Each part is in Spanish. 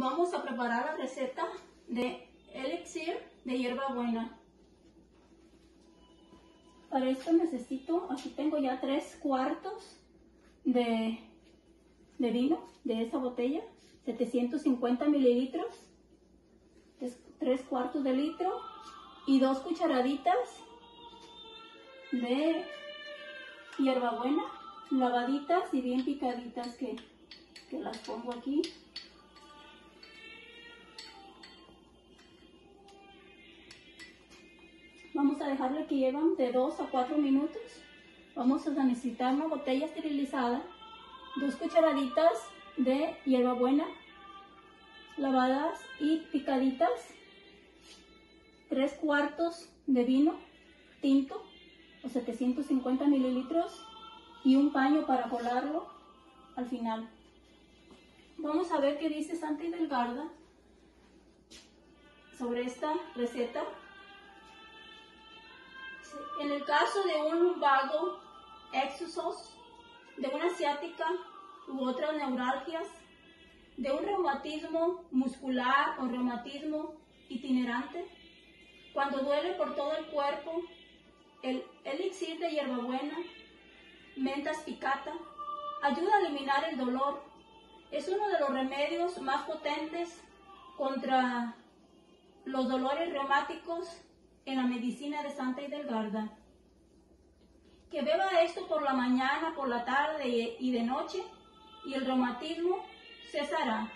Vamos a preparar la receta de elixir de hierbabuena. Para esto necesito, aquí tengo ya 3 cuartos de vino de esta botella, 750 mililitros, 3 cuartos de litro y 2 cucharaditas de hierbabuena, lavaditas y bien picaditas que las pongo aquí. Vamos a dejarle que lleven de 2 a 4 minutos. Vamos a necesitar una botella esterilizada, 2 cucharaditas de hierbabuena lavadas y picaditas, 3 cuartos de vino tinto o 750 mililitros y un paño para colarlo al final. Vamos a ver qué dice Santa Hidelgarda sobre esta receta. En el caso de un lumbago, exosos, de una ciática u otras neuralgias, de un reumatismo muscular o reumatismo itinerante, cuando duele por todo el cuerpo, el elixir de hierbabuena, menta spicata, ayuda a eliminar el dolor. Es uno de los remedios más potentes contra los dolores reumáticos en la medicina de Santa Hidelgarda. Que beba esto por la mañana, por la tarde y de noche, y el reumatismo cesará.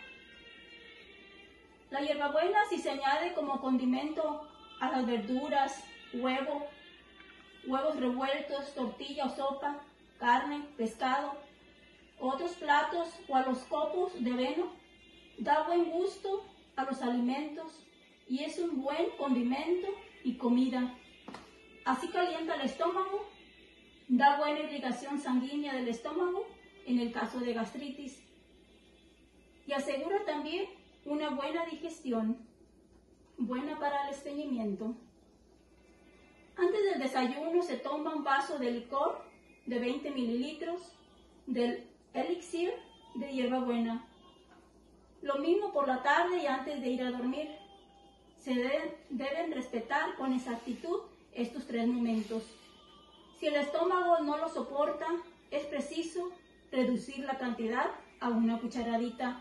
La hierbabuena, si se añade como condimento a las verduras, huevos revueltos, tortilla o sopa, carne, pescado, otros platos o a los copos de vino, da buen gusto a los alimentos y es un buen condimento y comida. Así calienta el estómago, da buena irrigación sanguínea del estómago en el caso de gastritis y asegura también una buena digestión, buena para el estreñimiento. Antes del desayuno se toma un vaso de licor de 20 mililitros del elixir de hierbabuena. Lo mismo por la tarde y antes de ir a dormir. Se deben respetar con exactitud estos 3 momentos. Si el estómago no lo soporta, es preciso reducir la cantidad a una cucharadita.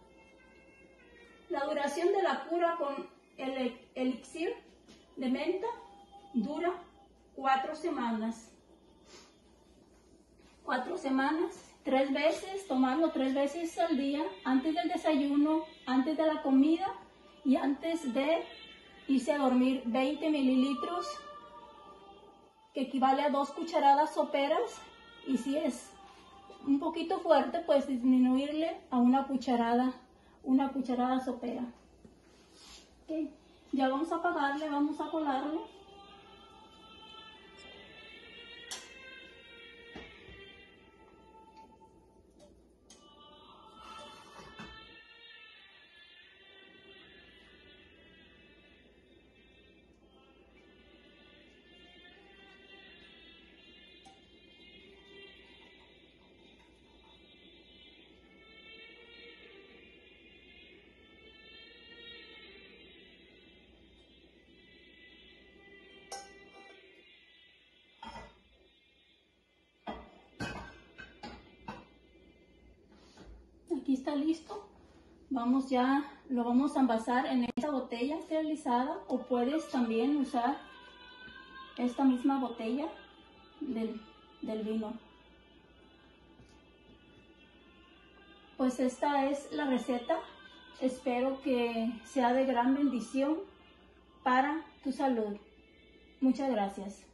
La duración de la cura con el elixir de menta dura 4 semanas. 4 semanas, 3 veces, tomarlo 3 veces al día, antes del desayuno, antes de la comida y antes de irse a dormir. 20 mililitros, que equivale a 2 cucharadas soperas, y si es un poquito fuerte, pues disminuirle a una cucharada sopera. Okay. Ya vamos a apagarle, vamos a colarlo. Aquí está listo. Lo vamos a envasar en esta botella esterilizada, o puedes también usar esta misma botella del vino. Pues esta es la receta. Espero que sea de gran bendición para tu salud. Muchas gracias.